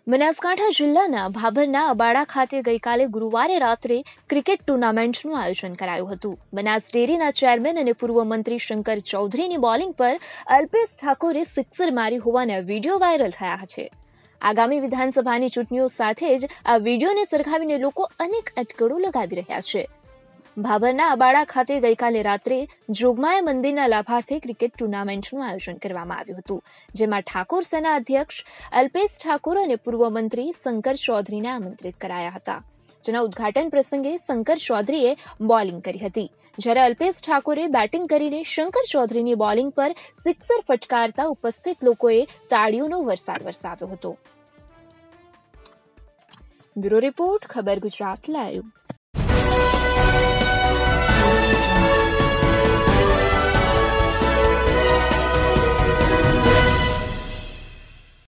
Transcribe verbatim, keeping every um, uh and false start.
બનાસકાંઠા જિલ્લાના ભાભરના અબાડા ખાતે ગઈકાલે ગુરુવારે રાત્રે ક્રિકેટ ટુર્નામેન્ટનું આયોજન કરાયું હતું. બનાસ ડેરીના ચેરમેન અને પૂર્વ મંત્રી શંકર ચૌધરીની બોલિંગ પર અલ્પેશ ઠાકોરે સિક્સર મારી હોવાના વિડીયો વાયરલ થયા છે. આગામી વિધાનસભાની ચૂંટણીઓ સાથે જ આ વિડીયોને સરખાવીને લોકો અનેક અટકળો લગાવી રહ્યા છે. ભાભરના અબાડા ખાતે ગઈકાલે રાત્રે જોગમાયા મંદિરના લાભાર્થે ક્રિકેટ ટુર્નામેન્ટનું આયોજન કરવામાં આવ્યું હતું, જેમાં ઠાકોર સેના અધ્યક્ષ અલ્પેશ ઠાકોર અને પૂર્વ મંત્રી શંકર ચૌધરીને આમંત્રિત કરાયા હતા, જેના ઉદ્ઘાટન પ્રસંગે શંકર ચૌધરીએ બોલિંગ કરી હતી, જ્યારે અલ્પેશ ઠાકોરે બેટિંગ કરીને શંકર ચૌધરીની બોલિંગ પર સિક્સર ફટકારતા ઉપસ્થિત લોકોએ તાળીઓનો વરસાદ વરસાવ્યો હતો. બ્યુરો રિપોર્ટ, ખબર ગુજરાત લાઈવ.